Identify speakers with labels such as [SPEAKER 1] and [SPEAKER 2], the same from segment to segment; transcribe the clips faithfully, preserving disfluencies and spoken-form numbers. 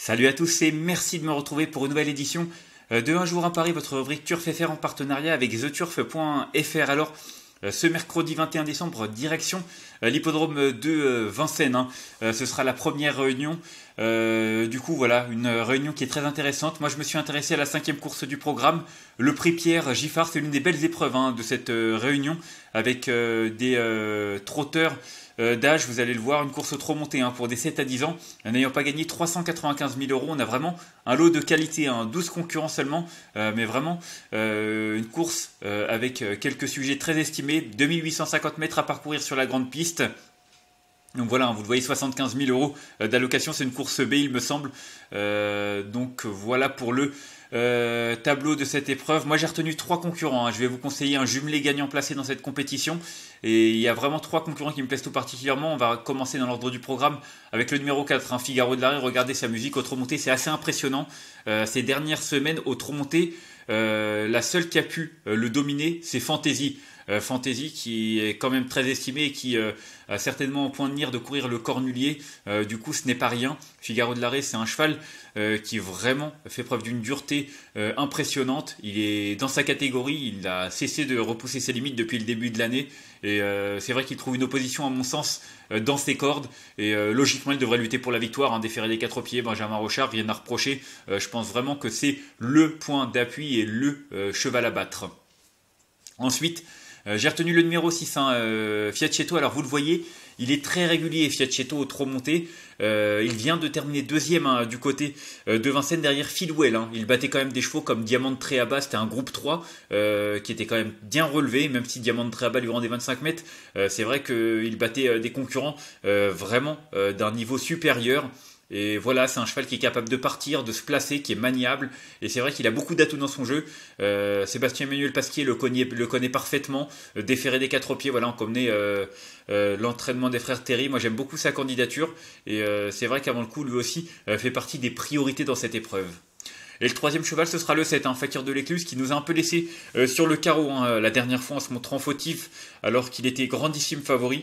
[SPEAKER 1] Salut à tous et merci de me retrouver pour une nouvelle édition de Un jour à Paris, votre rubrique Turf F R en partenariat avec the turf point f r. Alors, ce mercredi vingt et un décembre, direction l'hippodrome de Vincennes. Hein. Ce sera la première réunion. Euh, du coup, voilà, une réunion qui est très intéressante. Moi, je me suis intéressé à la cinquième course du programme. Le prix Pierre Giffard, c'est l'une des belles épreuves hein, de cette euh, réunion avec euh, des euh, trotteurs euh, d'âge. Vous allez le voir, une course au trot monté hein, pour des sept à dix ans. N'ayant pas gagné trois cent quatre-vingt-quinze mille euros, on a vraiment un lot de qualité, hein, douze concurrents seulement, euh, mais vraiment euh, une course euh, avec quelques sujets très estimés. deux mille huit cent cinquante mètres à parcourir sur la grande piste. Donc voilà, vous le voyez, soixante-quinze mille euros d'allocation, c'est une course B il me semble. Euh, donc voilà pour le euh, tableau de cette épreuve. Moi j'ai retenu trois concurrents, hein. Je vais vous conseiller un jumelé gagnant placé dans cette compétition. Et il y a vraiment trois concurrents qui me plaisent tout particulièrement. On va commencer dans l'ordre du programme avec le numéro quatre, hein, Figaro de l'Arrêt. Regardez sa musique au trot monté, c'est assez impressionnant. Euh, ces dernières semaines au trot monté, euh, la seule qui a pu euh, le dominer, c'est Fantasy. Euh, Fantasy qui est quand même très estimé et qui euh, a certainement au point de mire de courir le cornulier. Euh, du coup, ce n'est pas rien. Figaro de l'Arrêt, c'est un cheval euh, qui vraiment fait preuve d'une dureté euh, impressionnante. Il est dans sa catégorie, il a cessé de repousser ses limites depuis le début de l'année. Et euh, c'est vrai qu'il trouve une opposition, à mon sens, euh, dans ses cordes. Et euh, logiquement, il devrait lutter pour la victoire. Hein, déférer des quatre pieds, Benjamin Rochard, rien à reprocher. Euh, je pense vraiment que c'est le point d'appui et le euh, cheval à battre. Ensuite, Euh, j'ai retenu le numéro six, hein, euh, Fiacchetto. Alors vous le voyez, il est très régulier, Fiacchetto, au trot monté. Euh, il vient de terminer deuxième hein, du côté euh, de Vincennes derrière Philwell. Hein. Il battait quand même des chevaux comme Diamant de Tréaba, c'était un groupe trois euh, qui était quand même bien relevé, même si Diamant de Tréaba lui rendait vingt-cinq mètres. Euh, c'est vrai qu'il battait euh, des concurrents euh, vraiment euh, d'un niveau supérieur. Et voilà, c'est un cheval qui est capable de partir, de se placer, qui est maniable. Et c'est vrai qu'il a beaucoup d'atouts dans son jeu. Euh, Sébastien-Emmanuel Pasquier le connaît, le connaît parfaitement. Euh, déféré des quatre pieds, voilà, on connaît euh, euh, l'entraînement des frères Terry. Moi, j'aime beaucoup sa candidature. Et euh, c'est vrai qu'avant le coup, lui aussi, euh, fait partie des priorités dans cette épreuve. Et le troisième cheval, ce sera le sept, hein, Fakir de l'Écluse, qui nous a un peu laissé euh, sur le carreau hein, la dernière fois en se montrant fautif, alors qu'il était grandissime favori.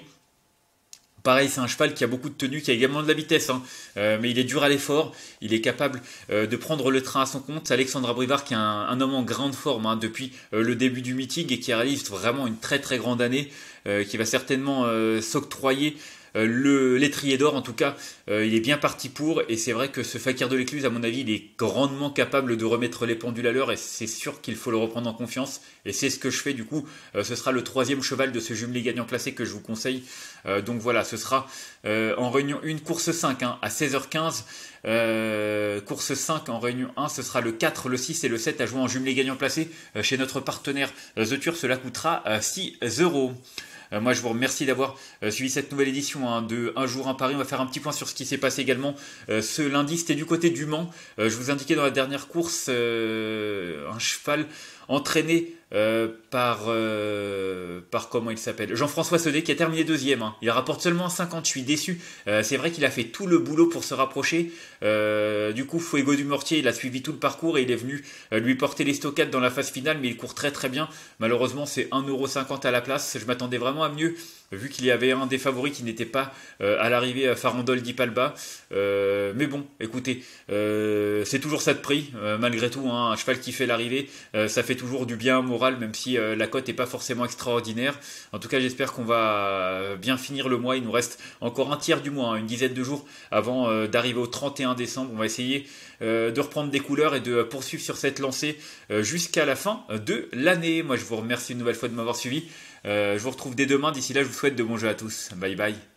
[SPEAKER 1] Pareil, c'est un cheval qui a beaucoup de tenue, qui a également de la vitesse, hein. euh, mais il est dur à l'effort, il est capable euh, de prendre le train à son compte. C'est Alexandre Abrivard qui est un, un homme en grande forme hein, depuis euh, le début du meeting et qui réalise vraiment une très très grande année, euh, qui va certainement euh, s'octroyer Euh, le l'étrier d'or. En tout cas, euh, il est bien parti pour, et c'est vrai que ce Fakir de l'Écluse, à mon avis, il est grandement capable de remettre les pendules à l'heure, et c'est sûr qu'il faut le reprendre en confiance, et c'est ce que je fais du coup. Euh, ce sera le troisième cheval de ce jumelé gagnant classé que je vous conseille. Euh, donc voilà, ce sera euh, en réunion un, course cinq hein, à seize heures quinze. Euh, course cinq en réunion un, ce sera le quatre, le six et le sept à jouer en jumelé gagnant placé euh, chez notre partenaire euh, The Turf. Cela coûtera euh, six euros. Euh, moi, je vous remercie d'avoir euh, suivi cette nouvelle édition hein, de Un jour à Paris. On va faire un petit point sur ce qui s'est passé également euh, ce lundi. C'était du côté du Mans. Euh, je vous indiquais dans la dernière course euh, un cheval entraîné euh, par, euh, par comment il s'appelle, Jean-François Saudet, qui a terminé deuxième. Hein. Il rapporte seulement un cinquante, je suis déçu. Euh, c'est vrai qu'il a fait tout le boulot pour se rapprocher. Euh, du coup, Fuego du Mortier, il a suivi tout le parcours et il est venu euh, lui porter les stockades dans la phase finale, mais il court très très bien. Malheureusement, c'est un euro cinquante à la place. Je m'attendais vraiment à mieux, vu qu'il y avait un des favoris qui n'était pas euh, à l'arrivée, à Farandole d'Ipalba. Euh, mais bon, écoutez, euh, c'est toujours ça de prix, euh, malgré tout. Hein, un cheval qui fait l'arrivée, euh, ça fait toujours du bien au moral, même si euh, la cote n'est pas forcément extraordinaire. En tout cas, j'espère qu'on va bien finir le mois. Il nous reste encore un tiers du mois, hein, une dizaine de jours avant euh, d'arriver au trente et un décembre. On va essayer euh, de reprendre des couleurs et de poursuivre sur cette lancée euh, jusqu'à la fin de l'année. Moi, je vous remercie une nouvelle fois de m'avoir suivi. Euh, je vous retrouve dès demain. D'ici là, je vous souhaite de bons jeux à tous. Bye bye.